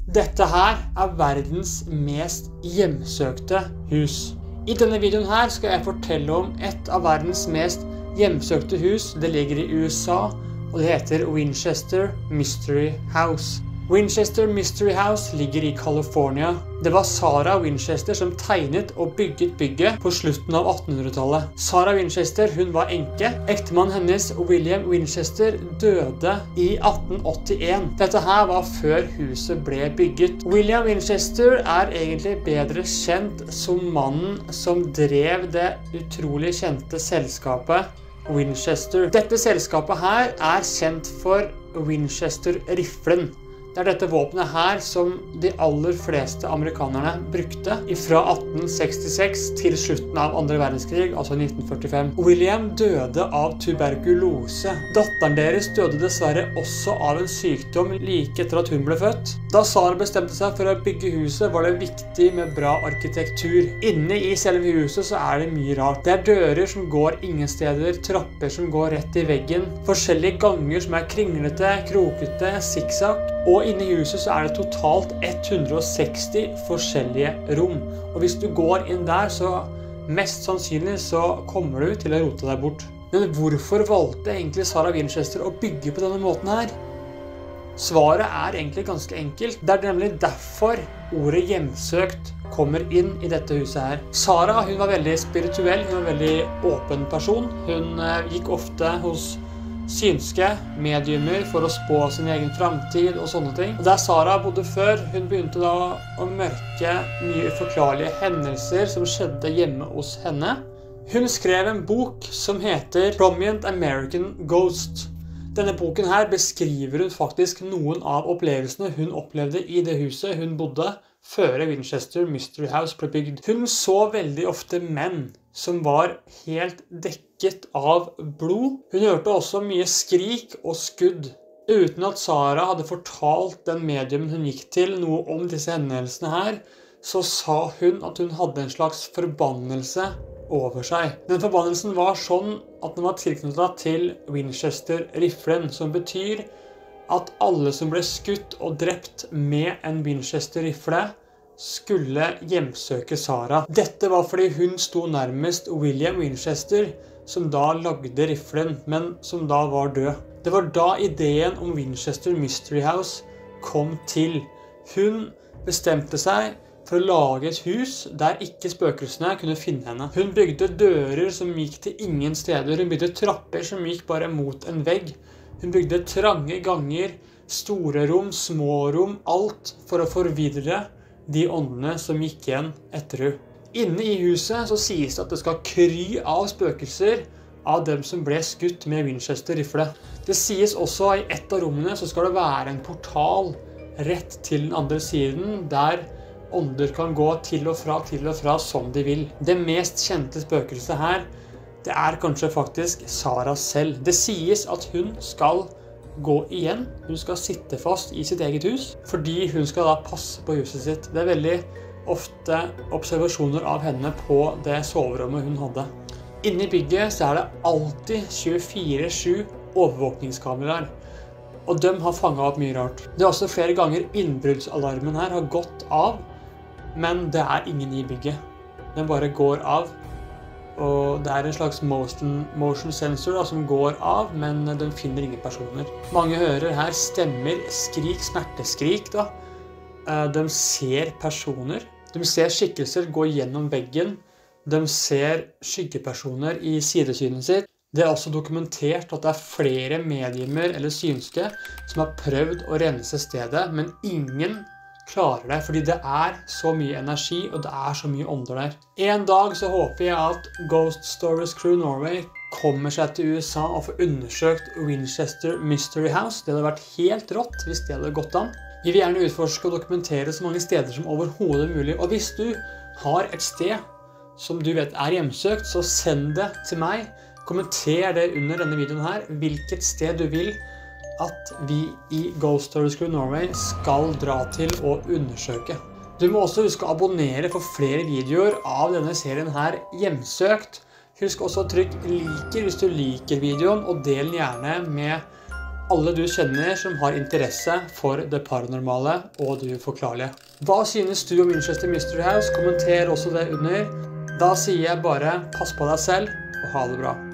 Dette her verdens mest hjemsøkte hus. I denne videoen her skal jeg fortelle om et av verdens mest hjemsøkte hus. Det ligger i USA, og det heter Winchester Mystery House. Winchester Mystery House ligger i California. Det var Sarah Winchester som tegnet og bygget bygget på slutten av 1800-tallet. Sarah Winchester, hun var enke. Ektemannen hennes, William Winchester, døde i 1881. Dette her var før huset ble bygget. William Winchester egentlig bedre kjent som mannen som drev det utrolig kjente selskapet Winchester. Dette selskapet her kjent for Winchester-riflen. Det dette våpenet her som de aller fleste amerikanerne brukte fra 1866 til slutten av andre verdenskrig, altså 1945. William døde av tuberkulose. Datteren deres døde dessverre også av en sykdom like etter at hun ble født. Da Sarah bestemte seg for å bygge huset, var det viktig med bra arkitektur. Inne i selve huset så det mye rart. Det dører som går ingen steder, trapper som går rett i veggen, forskjellige ganger som kringlete, krokete, sikksakk. Og inne i huset så det totalt 160 forskjellige rom. Og hvis du går inn der, så mest sannsynlig så kommer du til å rote deg bort. Men hvorfor valgte egentlig Sarah Winchester å bygge på denne måten her? Svaret egentlig ganske enkelt. Det nemlig derfor ordet hjemsøkt kommer inn i dette huset her. Sarah, hun var veldig spirituell, hun var en veldig åpen person. Hun gikk ofte hos synske mediumer for å spå sin egen fremtid og sånne ting. Og der Sarah bodde før, hun begynte da å mørke mye uforklarlige hendelser som skjedde hjemme hos henne. Hun skrev en bok som heter Prominent American Ghost. Denne boken her beskriver hun faktisk noen av opplevelsene hun opplevde i det huset hun bodde før Winchester Mystery House ble bygd. Hun så veldig ofte menn som var helt dekket av blod. Hun hørte også mye skrik og skudd. Uten at Sarah hadde fortalt den mediumen hun gikk til noe om disse hendelsene her, så sa hun at hun hadde en slags forbannelse over seg. Den forbannelsen var sånn at den var tilknyttet til Winchester-riflen, som betyr at alle som ble skutt og drept med en Winchester-rifle skulle hjemsøke Sarah. Dette var fordi hun sto nærmest William Winchester, som da lagde riflen, men som da var død. Det var da ideen om Winchester Mystery House kom til. Hun bestemte seg for å lage et hus der ikke spøkelsene kunne finne henne. Hun bygde dører som gikk til ingen steder. Hun bygde trapper som gikk bare mot en vegg. Hun bygde trange ganger, store rom, små rom, alt for å forvirre de åndene som gikk igjen etter henne. Inne i huset så sies det at det skal kry av spøkelser av dem som ble skutt med Winchester-rifle. Det sies også i et av rommene så skal det være en portal rett til den andre siden, der ånder kan gå til og fra som de vil. Det mest kjente spøkelset her, det kanskje faktisk Sarah selv. Det sies at hun skal gå igjen. Hun skal sitte fast i sitt eget hus, fordi hun skal da passe på huset sitt. Det veldig ofte observasjoner av henne på det soverommet hun hadde. Inne i bygget så det alltid 24/7 overvåkningskameraer, og de har fanget opp mye rart. Det også flere ganger innbruddsalarmen her har gått av, men det ingen i bygget. Den bare går av. Og det en slags motion sensor da, som går av, men den finner ingen personer. Mange hører her stemmer, skrik, smerteskrik da. De ser personer. De ser skikkelser gå gjennom veggen. De ser skyggepersoner i sidesynet sitt. Det også dokumentert at det flere mediumer eller synske som har prøvd å rense stedet, men ingen klarer det, fordi det så mye energi, og det så mye ånder der. En dag så håper jeg at Ghost Stories Crew Norway kommer seg til USA og får undersøkt Winchester Mystery House. Det hadde vært helt rått hvis det hadde gått an. Vi vil gjerne utforske og dokumentere så mange steder som overhodet mulig, og hvis du har et sted som du vet hjemsøkt, så send det til meg. Kommenter det under denne videoen her, hvilket sted du vil at vi i Ghost Stories Crew Norway skal dra til å undersøke. Du må også huske å abonnere for flere videoer av denne serien her hjemsøkt. Husk også å trykke liker hvis du liker videoen, og del den gjerne med alle du kjenner som har interesse for det paranormale og det uforklarlige. Hva synes du om Winchester Mystery House? Kommenter også det under. Da sier jeg bare pass på deg selv og ha det bra.